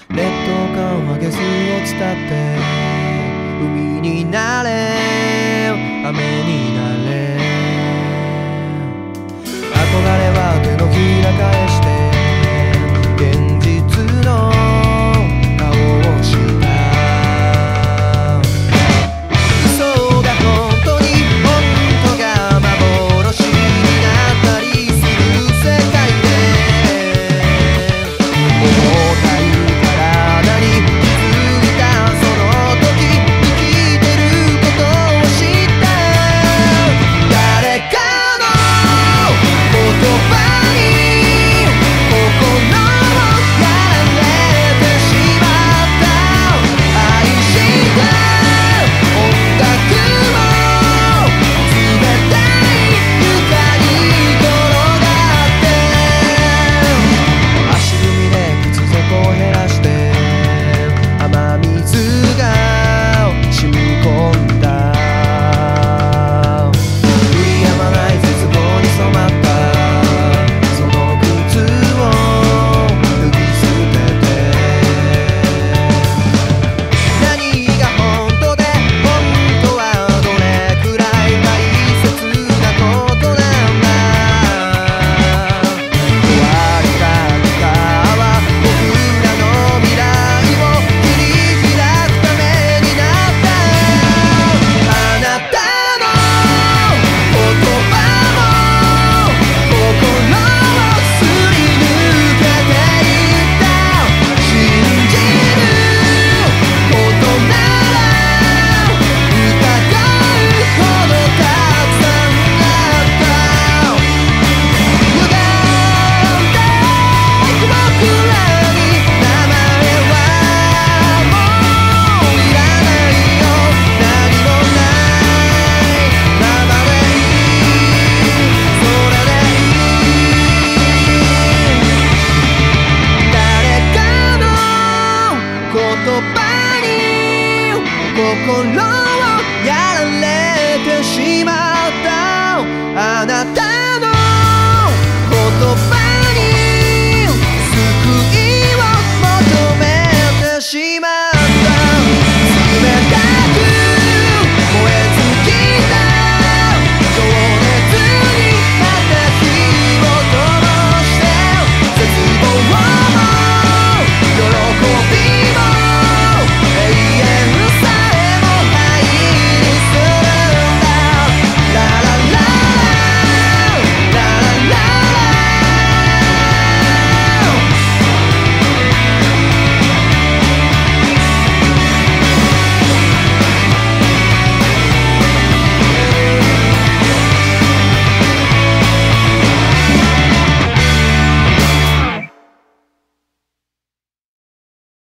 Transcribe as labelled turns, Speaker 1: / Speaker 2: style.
Speaker 1: 劣等感はゲスを伝って海になれ雨になれ憧れは手のひら返して現実の顔をした嘘が本当に本当が幻になったりする世界で重たい体に気づいたその時生きてることを知った誰かの言葉に心をやられてしまった愛した音楽も冷たい床に転がって足踏みで靴底を減らして雨水が染み込んだ降り止まない絶望に染まったその靴を脱ぎ捨てて何が本当で本当はどれくらい大切なことなんだ壊れたギターは僕らの未来を切り開くためになったあなたの言葉も心をすり抜けていった信じることなら疑うほどたくさんあった歪んでいく僕らに名前はもういらないよ何もないままでいいそれでいい誰かの言葉に心をやられてしまったあなたの言葉